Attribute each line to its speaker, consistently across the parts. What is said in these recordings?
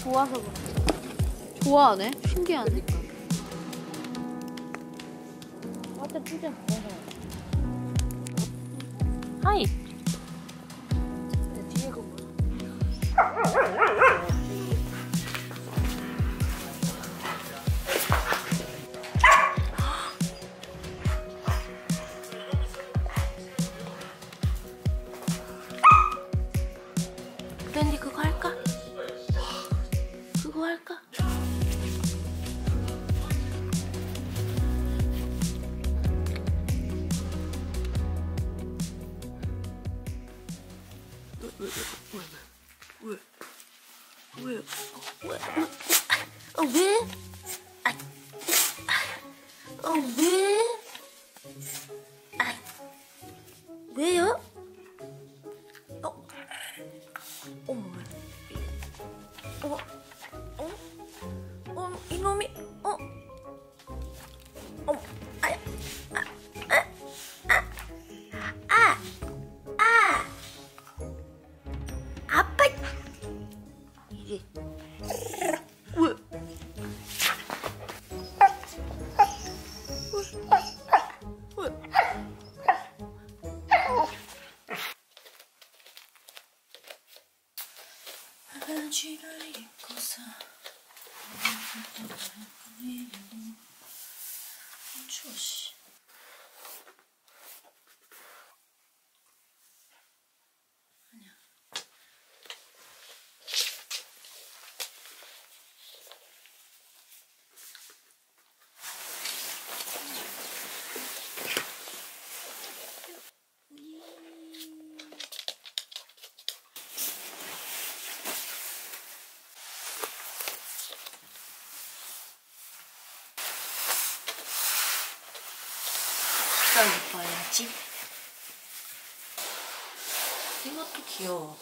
Speaker 1: 좋아서 그래. 좋아하네. 신기하네. 맞다, 진짜. 하이. 뒤에 거 뭐야? 밴디 그거 할까? 그거 할까? 왜? 왜? 왜? 왜요? 이놈이, 아빠! 이게, 왜? 바지를 입고서 추워 씨. 아니야. 봐야지. 이것도 귀여워.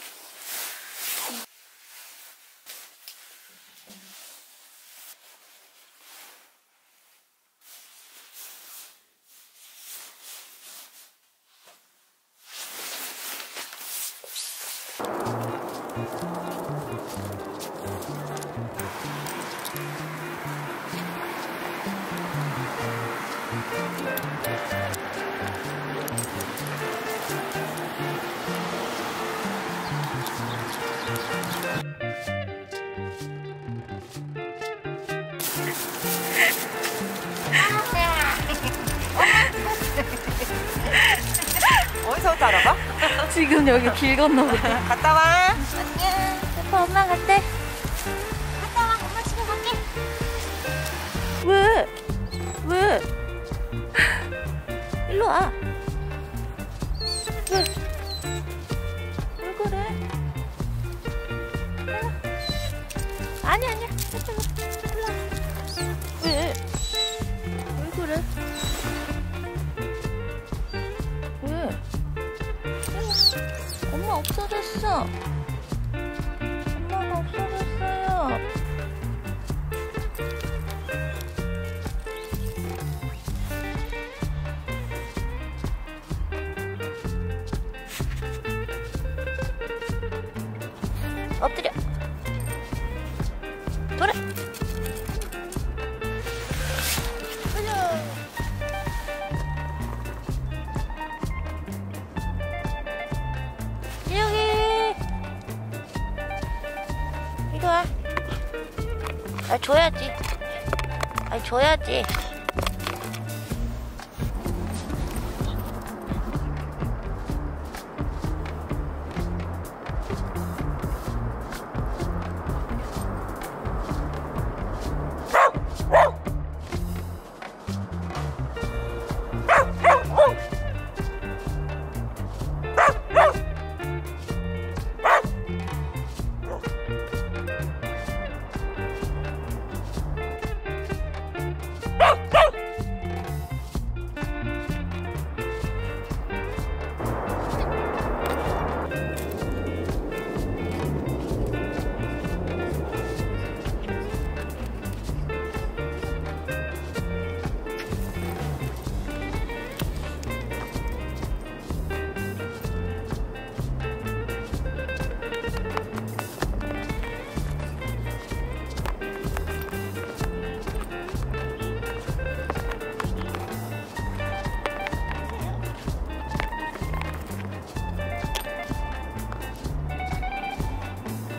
Speaker 2: 어디서부터 알아봐?
Speaker 1: 지금 여기 길 건너거든.
Speaker 2: 갔다 와.
Speaker 1: 안녕. 아빠 엄마 갔대.
Speaker 3: 갔다 와. 엄마 집에 갈게.
Speaker 1: 왜? 왜? 일로 와. 왜? 왜 그래? 아니야. 이쪽으로. 일로 와. 왜? 왜 그래? 왜? 엄마 없어졌어. 엄마가 없어졌어요. 엎드려. 돌아. 여기. 이리 와. 줘야지. 줘야지.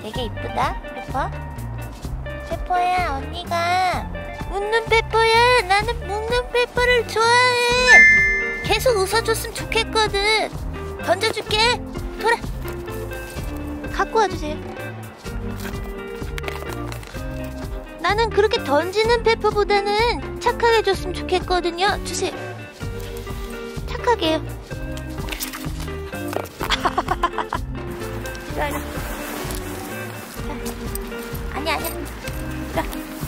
Speaker 1: 되게 이쁘다, 페퍼. 페퍼야, 언니가 웃는 페퍼야. 나는 묵는 페퍼를 좋아해. 계속 웃어줬으면 좋겠거든. 던져줄게. 돌아. 갖고 와주세요. 나는 그렇게 던지는 페퍼보다는 착하게 줬으면 좋겠거든요. 주세요. 착하게요. 이리 와. 아니야. 이리 와.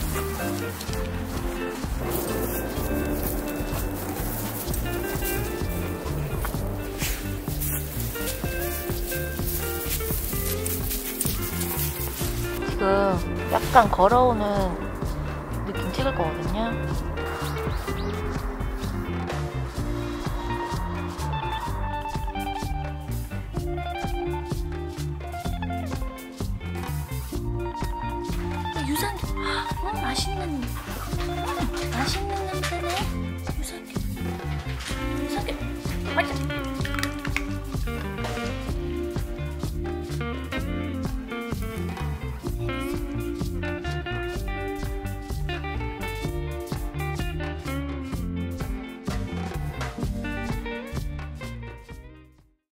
Speaker 1: 지금 약간 걸어오는 느낌 찍을 거거든요. 유산균, 맛있는데.